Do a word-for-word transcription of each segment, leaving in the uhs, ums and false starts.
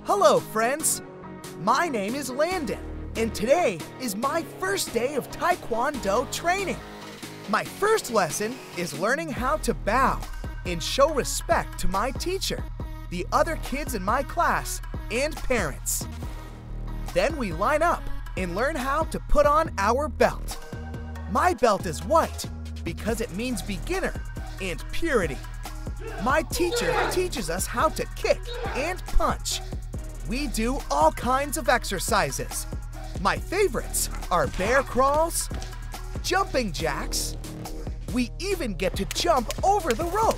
Hello, friends. My name is Landon, and today is my first day of Taekwondo training. My first lesson is learning how to bow and show respect to my teacher, the other kids in my class, and parents. Then we line up and learn how to put on our belt. My belt is white because it means beginner and purity. My teacher teaches us how to kick and punch. We do all kinds of exercises. My favorites are bear crawls, jumping jacks. We even get to jump over the rope.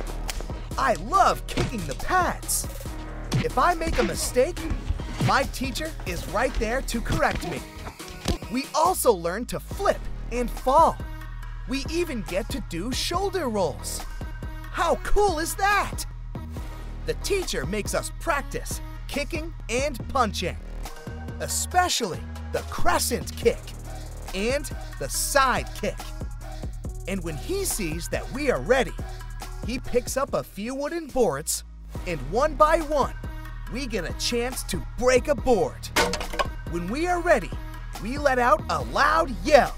I love kicking the pads. If I make a mistake, my teacher is right there to correct me. We also learn to flip and fall. We even get to do shoulder rolls. How cool is that? The teacher makes us practice kicking and punching, especially the crescent kick and the side kick. And when he sees that we are ready, he picks up a few wooden boards, and one by one, we get a chance to break a board. When we are ready, we let out a loud yell.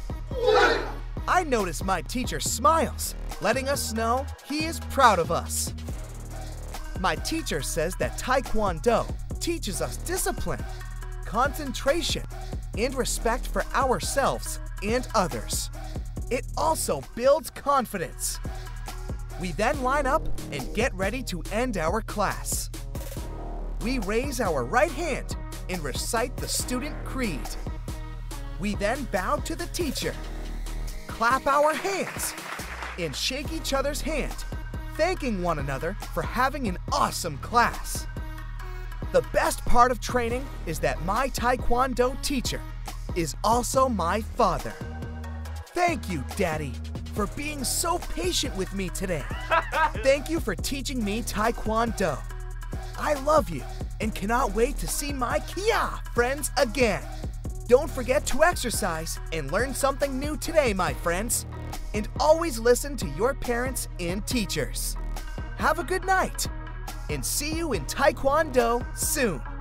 I notice my teacher smiles, letting us know he is proud of us. My teacher says that Taekwondo teaches us discipline, concentration, and respect for ourselves and others. It also builds confidence. We then line up and get ready to end our class. We raise our right hand and recite the student creed. We then bow to the teacher, clap our hands, and shake each other's hand, thanking one another for having an awesome class. The best part of training is that my Taekwondo teacher is also my father. Thank you, Daddy, for being so patient with me today. Thank you for teaching me Taekwondo. I love you and cannot wait to see my Kia friends again. Don't forget to exercise and learn something new today, my friends. And always listen to your parents and teachers. Have a good night, and see you in Taekwondo soon.